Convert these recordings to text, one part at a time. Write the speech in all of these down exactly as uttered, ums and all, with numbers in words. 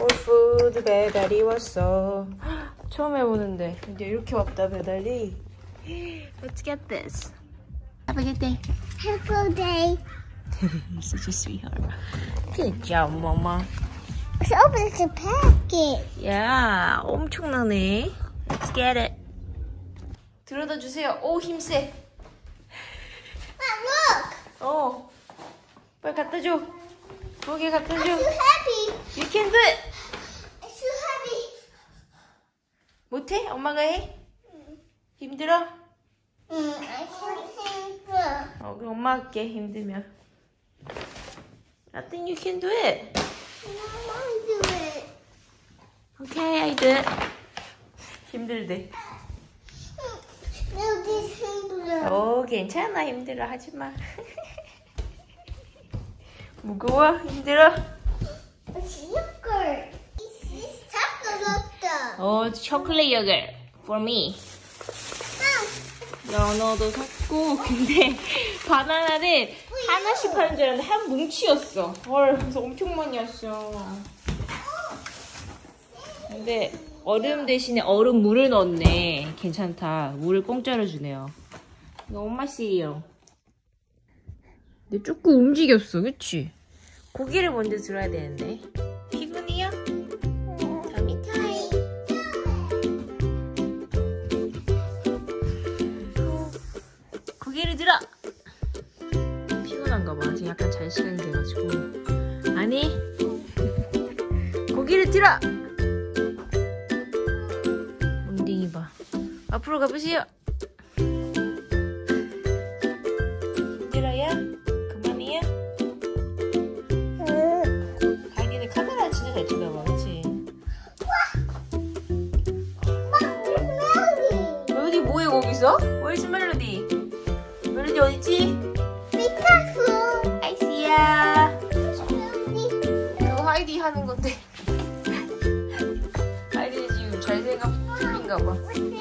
소울푸드 배달이 왔어. 처음 해보는데 이제 이렇게 왔다 배달이. Let's get this. Have a good day. Have a good day. Such a sweetheart. Good job, Mama. Let's open the packet. Yeah, 엄청나네. Let's get it. 들어다 주세요. 오, 힘세. Look. 어. 빨리 갖다 줘. 거기 갖다 줘. I'm too heavy. You can do it. It's too heavy. 못해? 엄마가 해? 힘들어? 응, I can't handle. 어, 그럼 엄마 할게. 힘들면. I think you can do it. I want to do it. Okay, I do it. 힘들대. No, this handle. 오, 괜찮아. 힘들어. 하지 마. 무거워? 힘들어? It's yogurt. It's, it's chocolate. 어, 초콜릿 요거트. For me. 연어도 샀고, 근데 바나나를 하나씩 파는 줄 알았는데 한 뭉치였어. 헐, 그래서 엄청 많이 왔어. 근데 얼음 대신에 얼음 물을 넣었네. 괜찮다. 물을 공짜로 주네요. 이거 엄마 씨예요. 근데 조금 움직였어, 그치? 고기를 먼저 들어야 되는데. 피곤해요? tummy time. 고기를 들어! 피곤한가 봐. 지금 약간 잘 시간이 돼가지고. 아니, 고기를 들어! 엉덩이 봐. 앞으로 가보세요. 힘들어요? 그만해요? 자기는 카메라 진짜 잘 쳐다봐, 그치? 멜로디 뭐해 거기서? Where's 멜로디? 멜로디 어딨지? 피카소. 아이씨야. 그거 하이디 하는 건데. 하이디 지금 잘 생각 틀린가 봐.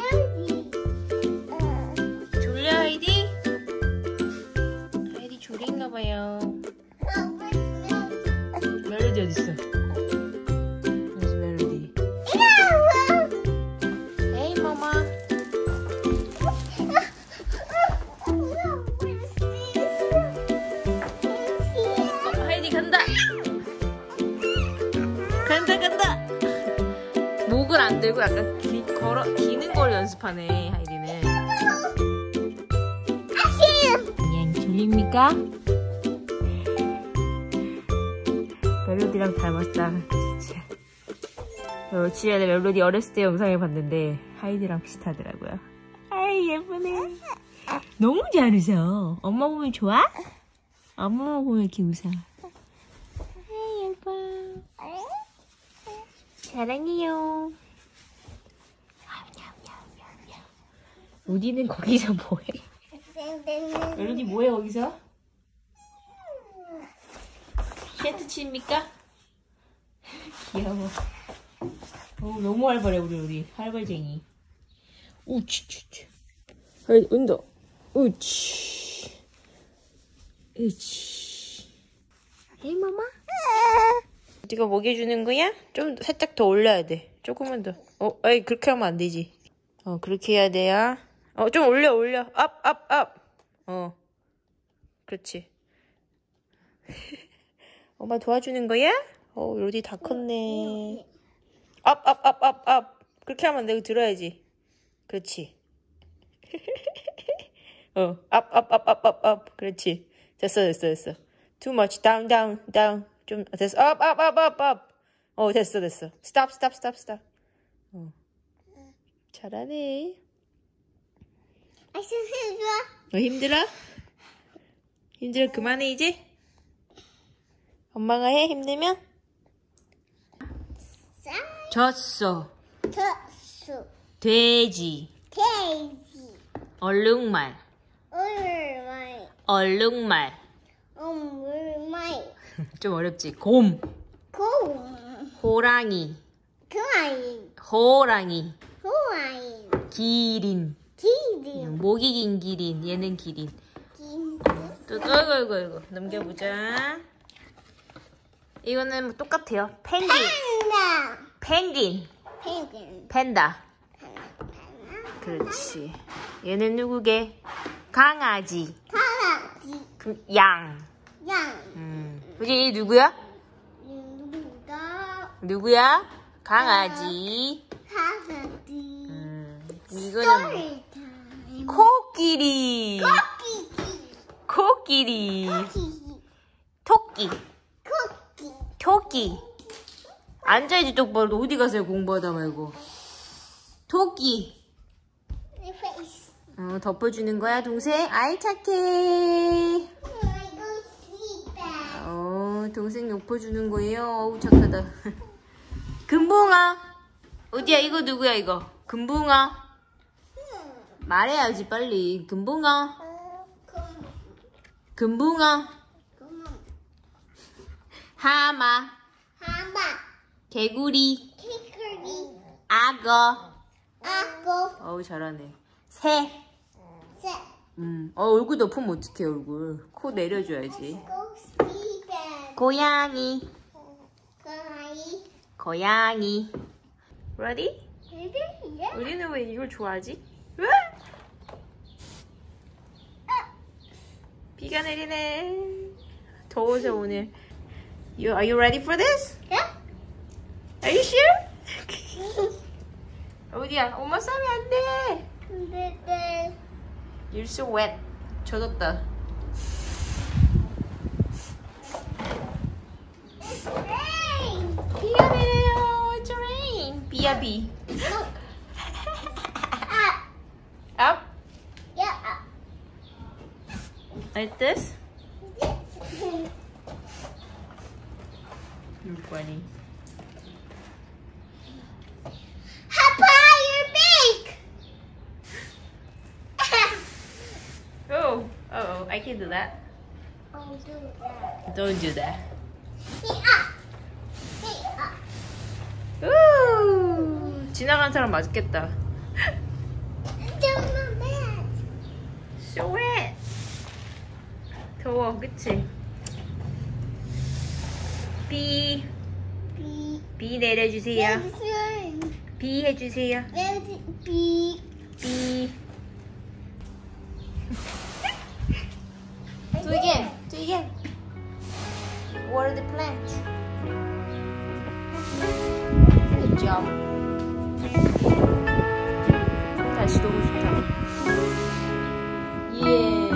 졸려 하이디? 하이디 졸린가 봐요. 멜로디 어딨어? 여기서 멜로디. Hey, mama. 어, 하이디 간다. 간다 간다. 목을 안 들고 약간 기, 걸어 기는 걸 연습하네 하이디는. 그냥 졸립니까? 멜로디랑 닮았다 진짜. 며칠 전에 멜로디 어렸을 때 영상을 봤는데 하이디랑 비슷하더라고요. 아이 예쁘네. 너무 잘 웃어. 엄마 보면 좋아? 엄마 보면 이렇게 웃어. 아이 예뻐. 사랑해요. 우디는 거기서 뭐해? 멜로디 뭐해 거기서? 텐트 칩니까? 귀여워. 오, 너무 활발해 우리 우리 활발쟁이. 우치치치. 하이 운동. 우치. 우치. 헤이 마마. 네가 먹여주는 거야? 좀 살짝 더 올려야 돼. 조금만 더. 어, 아이 그렇게 하면 안 되지. 어, 그렇게 해야 돼요. 어, 좀 올려 올려. 업, 업, 업. 어. 그렇지. 엄마 도와주는 거야? 어, 로디 다 컸네. 업, 업, 업, 업, 업. 그렇게 하면 내가 들어야지. 그렇지. 어, 업, 업, 업, 업, 업, 업. 그렇지. 됐어, 됐어, 됐어. Too much. Down, down, down. 좀 됐어. 업, 업, 업, 업, 업. 어, 됐어, 됐어. Stop, stop, stop, stop. 어. 잘하네. 아, 힘들어. 너 힘들어? 힘들어 그만해 이제? 엄마가 해 힘들면? 젖소. 젖소. 돼지. 돼지. 얼룩말. 얼룩말. 얼룩말. 얼룩말. 좀 어렵지? 곰. 곰. 호랑이. 호랑이. 호랑이. 호랑이. 기린. 기린. 목이 긴 기린. 얘는 기린. 긴. 또 아이고 아이고 아이고 넘겨보자. 이거는 똑같아요. 펭귄. Panda. 펭귄. Penguin. 팬다. Panda. 그렇지. 얘는 누구게? 강아지. 강아지. 그, 양. 양. 음. 그지? 이 누구야? 누가 누구야? 강아지. 강아지. 음. 이거는 스토리 타임. 코끼리. 코끼리. 코끼리. 코끼리. 토끼. 코끼리. 토끼. 앉아야지 똑바로. 어디 가세요? 공부하다 말고. 토끼. 내 face. 어, 덮어주는 거야, 동생? 아이, 착해. I go sleep bag. 어, 동생 덮어주는 거예요. 어우, 착하다. 금붕어. 어디야? 이거 누구야, 이거? 금붕어. 말해야지, 빨리. 금붕어. 금붕어. 하마. 하마. 개구리. 개구리. 악어. 악어. 어우, 잘하네. 새. 새. 음, 어, 얼굴 덮으면 어떡해, 얼굴. 코 내려줘야지. Go sleep bag. 고양이. 고양이. 고양이. Ready? Yeah. 우리는 왜 이걸 좋아하지? 으아! 비가 내리네. 더워서 오늘. You, are you ready for this? Yeah. Are you sure? 어디야? 엄마 싸면 안 돼. 근데 내 You're so wet. 젖었다. It's rain. 비가 내려요. It's rain. 비야 비. No. Up. Up? Yeah. Up. Like this? You're funny. Papa, you're big. Oh, uh oh, I can do that. I'll do that. Don't do that. Hey, up. Hey, up. 우 지나간 사람 맞겠다. Do my best. So wet. 더워, 그치? 비, B. 비 내려주세요. Medicine. 비 해주세요. Medicine. B. 비. Do again. Do again. Water the plant. Good job. 날씨 너무 좋다. 예.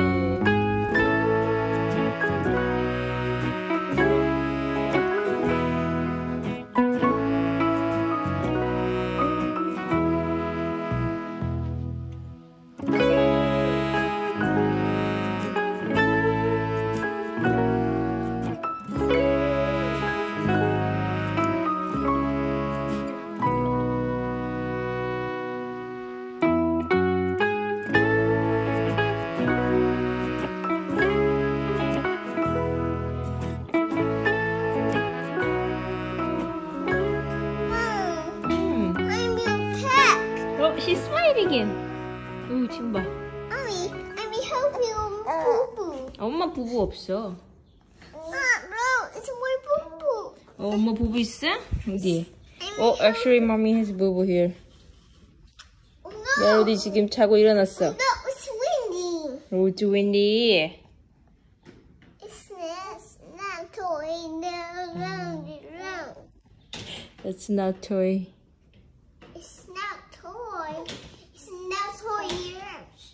She's smiling again. 오, 지금 봐. Mommy, I'm helping you boo 엄마 부부 없어. boo. No, it's my boo boo. 어, 엄마 부부 있어? 어디? 어, actually, mommy has 부부 here. No, 멜로디 지금 자고 일어났어. no, it's windy. 오, it's windy. It's not, it's not toy. No, round it round. That's not toy. It's not toy. It's not toy ears.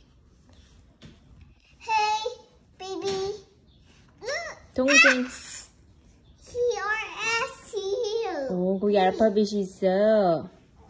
Hey, baby. Look, 동생. C R S T U. 오, 거기 알파벳이 있어.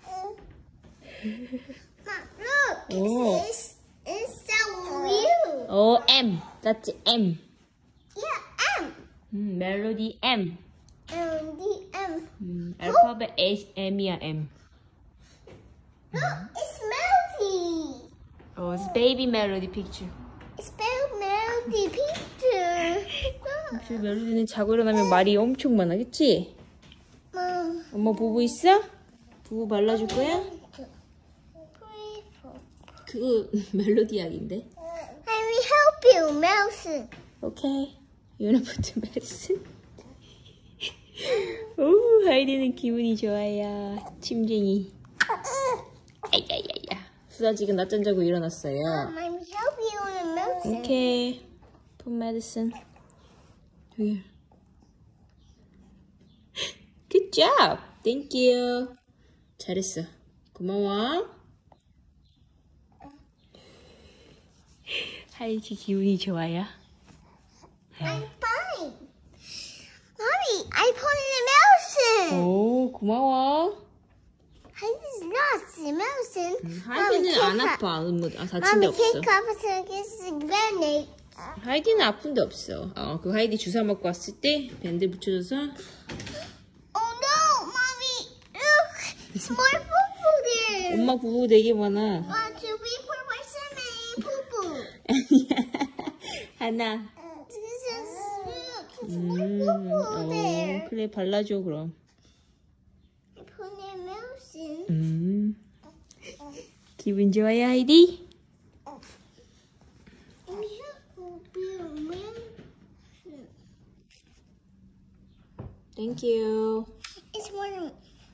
Look, Oh. it's, it's so weird. 오, M. That's M. Yeah, M. 음, 멜로디 M. And the M. 음, 알파벳 H, M이야, M. Look, it's melody. 어, it's baby melody picture. It's spelled melody picture. 혹시 멜로디는 자고 일어나면 말이 엄청 많아, 그치? Mom. 엄마 부부 있어? 부부 발라줄 거야? 그거 멜로디 약인데. I will help you, Mouse. Okay. You wanna put the medicine? 오, 하이디는 기분이 좋아요. 침쟁이. 아야야야. 수다 지금 낮잠 자고 일어났어요. Mom, I'm helping you on a mountain. Okay. Put medicine. Here. Good job. Thank you. 잘했어. 고마워. 하이디 기분이 좋아요. I'm fine. Mommy, I put in a mountain. 오, 고마워. Heidi's not in a mountain. 하이디는 안 아파. 뭐, 아, 다친 데 Mommy, 없어. kick off against the granite. 하이디는 아픈 데 없어. 어, 그 하이디 주사 맞고 왔을 때 밴드 붙여줘서. Oh no, Mommy, look, it's more poo-poo there. 엄마 부부 되게 많아. One, two, three, four, five, seven, poo-poo. 하나. This is, look, it's more 음, poo-poo 어, there. 그래, 발라줘, 그럼. I put in a mountain. 음. 기분 좋아요, 하이디? And here will be a mountain. Thank you. It's more.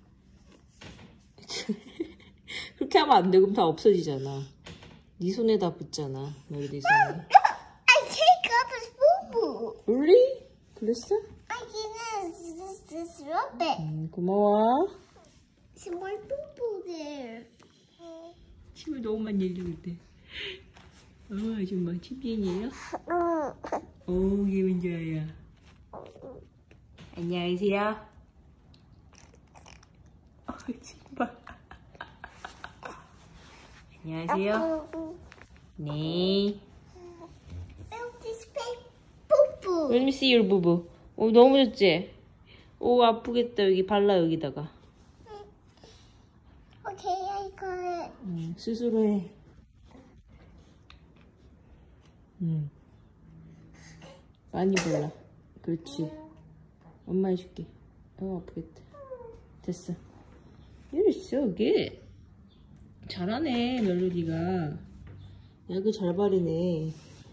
그렇게 하면 안 돼. 그럼 다 없어지잖아. 네 손에다 붙잖아. 멜로디 손에. I take up his poo-poo. Really? 그랬어? I can this, this, this rabbit. 음, 고마워. It's more poo-poo there. 침을 너무 많이 흘리고 있대. 어, 아줌마 침쟁이에요? 오, 기분 좋아요. 안녕하세요. 어, 침봐. 안녕하세요. 네. Milk this fake poo-poo. Let me see your boo. 오, 너무 좋지? 오, 아프겠다. 여기 발라, 여기다가. Okay, I got it. 음, 스스로 해. 음. 많이 발라. 그렇지. 엄마 해줄게. 어, 아프겠다. 됐어. You're so good. 잘하네, 멜로디가. 약을 잘 바르네.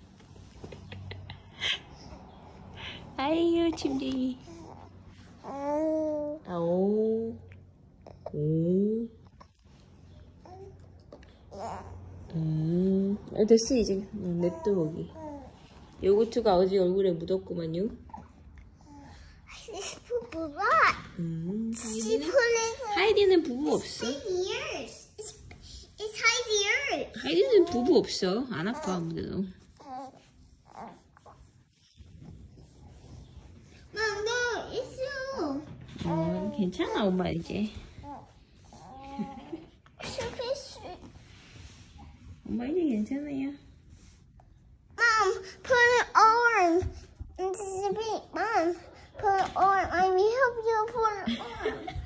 아이유, 침쟁이. 아오. 오. 음, 아, 됐어, 이제. 응, 냅둬, 거기. 요거트가 어제 얼굴에 묻었구만요. This poo-poo lot. 음, She 하이디는, put it 하이디는 부부 없어. in ears. It's, it's hide ears. 하이디는 부부 없어. 안 아파, 아무데도. Mom, no, it's you. 음, 괜찮아, 엄마, 이제. Surface. 엄마, 이제 괜찮아요. Mom, put an arm. This is a big mom. Put an arm. I will help you put an arm.